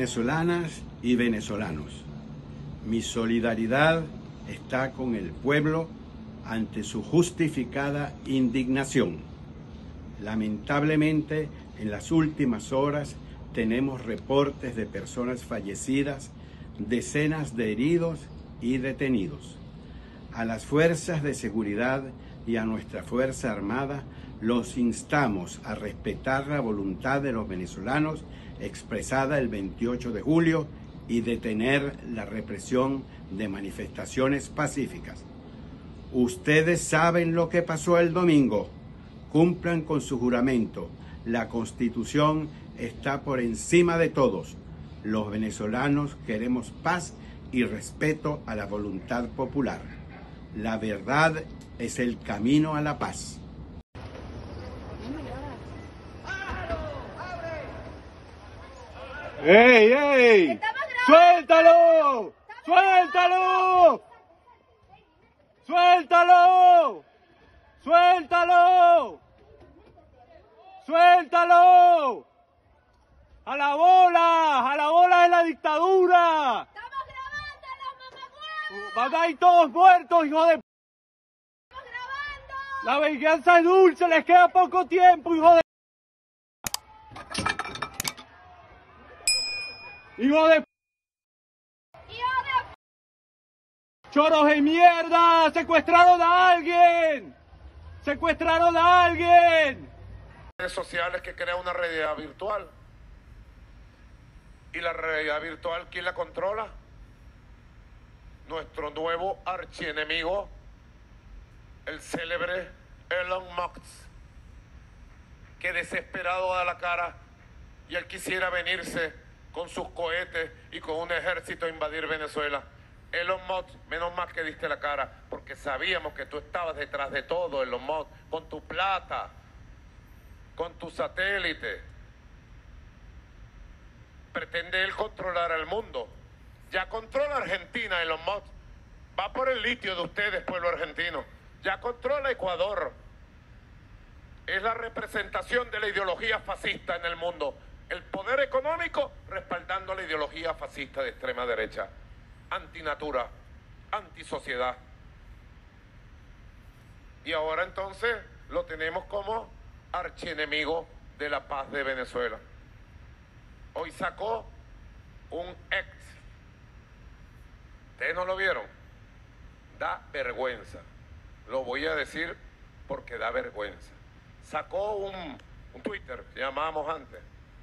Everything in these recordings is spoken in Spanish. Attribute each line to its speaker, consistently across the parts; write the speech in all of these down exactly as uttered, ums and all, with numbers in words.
Speaker 1: Venezolanas y venezolanos, mi solidaridad está con el pueblo ante su justificada indignación. Lamentablemente, en las últimas horas tenemos reportes de personas fallecidas, decenas de heridos y detenidos. A las fuerzas de seguridad y a nuestra Fuerza Armada los instamos a respetar la voluntad de los venezolanos expresada el veintiocho de julio y detener la represión de manifestaciones pacíficas. Ustedes saben lo que pasó el domingo. Cumplan con su juramento. La Constitución está por encima de todos. Los venezolanos queremos paz y respeto a la voluntad popular. La verdad es el camino a la paz.
Speaker 2: ¡Ey, ey! ¡Suéltalo! ¡Suéltalo! ¡Suéltalo! ¡Suéltalo! ¡Suéltalo! ¡A la bola! ¡A la bola de la dictadura!
Speaker 3: ¡Estamos grabando, los mamacuevos!
Speaker 2: ¡Van a ir todos muertos, hijo de...
Speaker 3: ¡Estamos grabando!
Speaker 2: La venganza es dulce, les queda poco tiempo, hijo de... ¡Hijo de...
Speaker 3: ¡Hijo de...
Speaker 2: ¡Choros de mierda! ¡Secuestraron a alguien! ¡Secuestraron a alguien!
Speaker 4: Redes sociales que crean una realidad virtual. ¿Y la realidad virtual quién la controla? Nuestro nuevo archienemigo, el célebre Elon Musk, que desesperado da la cara y él quisiera venirse con sus cohetes y con un ejército a invadir Venezuela. Elon Musk, menos mal que diste la cara, porque sabíamos que tú estabas detrás de todo, Elon Musk, con tu plata, con tu satélite. Pretende él controlar al mundo. Ya controla Argentina, Elon Musk. Va por el litio de ustedes, pueblo argentino. Ya controla Ecuador. Es la representación de la ideología fascista en el mundo. El poder económico respaldando la ideología fascista de extrema derecha. Antinatura, antisociedad. Y ahora entonces lo tenemos como archienemigo de la paz de Venezuela. Hoy sacó un ex. ¿Ustedes no lo vieron? Da vergüenza. Lo voy a decir porque da vergüenza. Sacó un, un Twitter, que llamábamos antes,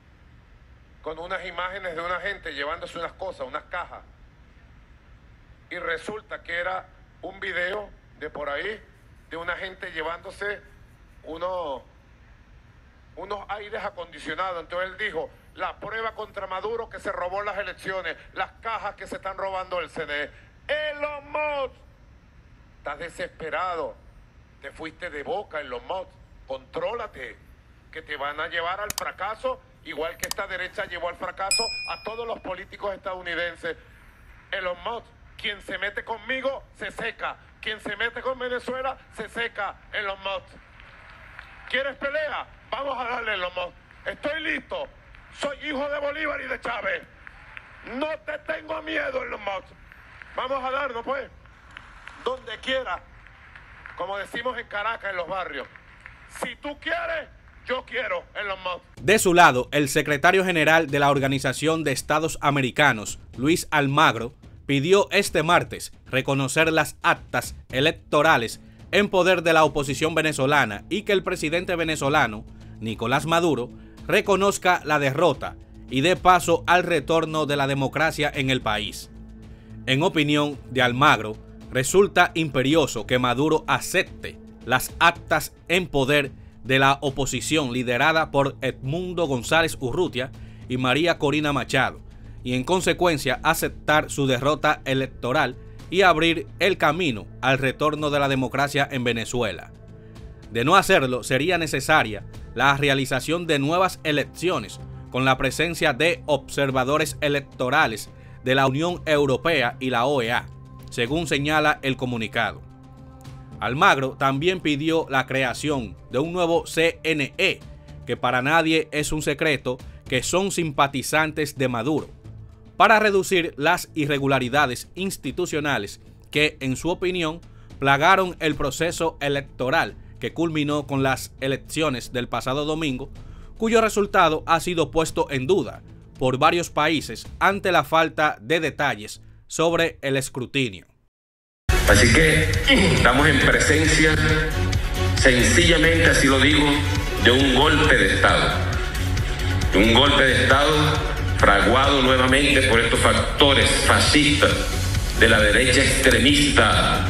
Speaker 4: con unas imágenes de una gente llevándose unas cosas, unas cajas. Y resulta que era un video de por ahí, de una gente llevándose unos, unos aires acondicionados. Entonces él dijo, la prueba contra Maduro que se robó las elecciones, las cajas que se están robando el C N E. Elon Musk, estás desesperado, te fuiste de boca, Elon Musk, contrólate, que te van a llevar al fracaso, igual que esta derecha llevó al fracaso a todos los políticos estadounidenses. Elon Musk, quien se mete conmigo, se seca. Quien se mete con Venezuela, se seca. Elon Musk. ¿Quieres pelea? Vamos a darle, Elon Musk. Estoy listo. Soy hijo de Bolívar y de Chávez. No te tengo miedo, Elon Musk. Vamos a darnos, pues. Donde quiera. Como decimos en Caracas, en los barrios. Si tú quieres, yo quiero, Elon Musk.
Speaker 5: De su lado, el secretario general de la Organización de Estados Americanos, Luis Almagro, pidió este martes reconocer las actas electorales en poder de la oposición venezolana y que el presidente venezolano, Nicolás Maduro, reconozca la derrota y dé paso al retorno de la democracia en el país. En opinión de Almagro, resulta imperioso que Maduro acepte las actas en poder de la oposición liderada por Edmundo González Urrutia y María Corina Machado, y en consecuencia aceptar su derrota electoral y abrir el camino al retorno de la democracia en Venezuela. De no hacerlo, sería necesaria la realización de nuevas elecciones con la presencia de observadores electorales de la Unión Europea y la O E A, según señala el comunicado. Almagro también pidió la creación de un nuevo C N E, que para nadie es un secreto que son simpatizantes de Maduro, para reducir las irregularidades institucionales que, en su opinión, plagaron el proceso electoral que culminó con las elecciones del pasado domingo, cuyo resultado ha sido puesto en duda por varios países ante la falta de detalles sobre el escrutinio.
Speaker 6: Así que estamos en presencia, sencillamente así lo digo, de un golpe de Estado. De un golpe de Estado fraguado nuevamente por estos factores fascistas de la derecha extremista,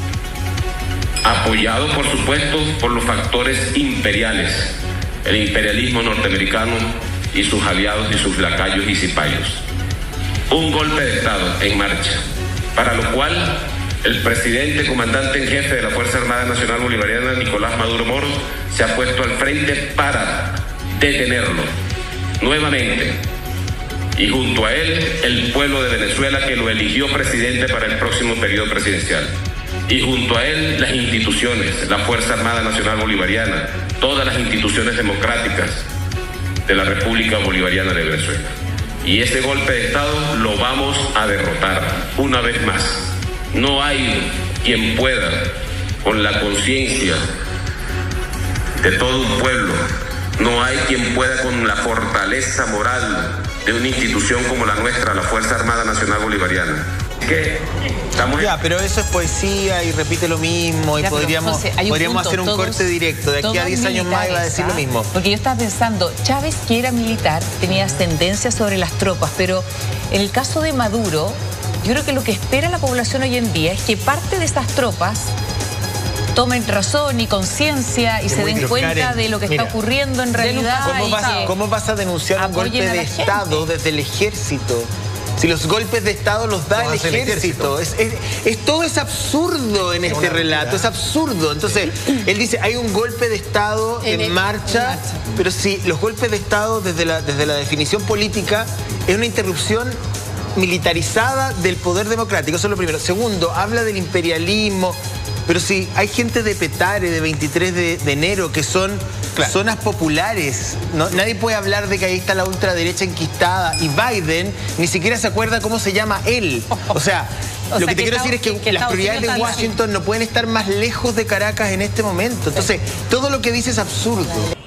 Speaker 6: apoyado por supuesto por los factores imperiales, el imperialismo norteamericano y sus aliados y sus lacayos y cipayos. Un golpe de Estado en marcha, para lo cual el presidente comandante en jefe de la Fuerza Armada Nacional Bolivariana, Nicolás Maduro Moros, se ha puesto al frente para detenerlo nuevamente. Y junto a él, el pueblo de Venezuela, que lo eligió presidente para el próximo periodo presidencial. Y junto a él, las instituciones, la Fuerza Armada Nacional Bolivariana, todas las instituciones democráticas de la República Bolivariana de Venezuela. Y ese golpe de Estado lo vamos a derrotar una vez más. No hay quien pueda, con la conciencia de todo un pueblo, no hay quien pueda con la fortaleza moral de una institución como la nuestra, la Fuerza Armada Nacional Bolivariana. ¿Qué? Estamos
Speaker 7: ya, pero eso es poesía y repite lo mismo y
Speaker 8: ya,
Speaker 7: podríamos,
Speaker 8: José, un
Speaker 7: podríamos
Speaker 8: punto,
Speaker 7: hacer un
Speaker 8: todos,
Speaker 7: corte directo. De aquí a diez años más iba a decir lo mismo.
Speaker 8: Porque yo estaba pensando, Chávez, que era militar, tenía ascendencia sobre las tropas, pero en el caso de Maduro, yo creo que lo que espera la población hoy en día es que parte de esas tropas tomen razón y conciencia y es se den cuenta Karen, de lo que mira, está ocurriendo en realidad.
Speaker 7: ¿Cómo vas, ¿cómo vas a denunciar un golpe de Estado desde el ejército? Si los golpes de Estado los da el ejército. el ejército. Es, es, es, todo es absurdo en este relato, es absurdo. Entonces, él dice, hay un golpe de Estado en, en, marcha, en marcha, pero si los golpes de Estado desde la, desde la definición política es una interrupción militarizada del poder democrático, eso es lo primero. Segundo, habla del imperialismo, pero si hay gente de Petare, de veintitrés de enero, que son claro. zonas populares, ¿no? Nadie puede hablar de que ahí está la ultraderecha enquistada y Biden ni siquiera se acuerda cómo se llama él. O sea, o lo sea, que te que quiero decir es que, que las prioridades de Washington no pueden estar más lejos de Caracas en este momento. Entonces, todo lo que dice es absurdo.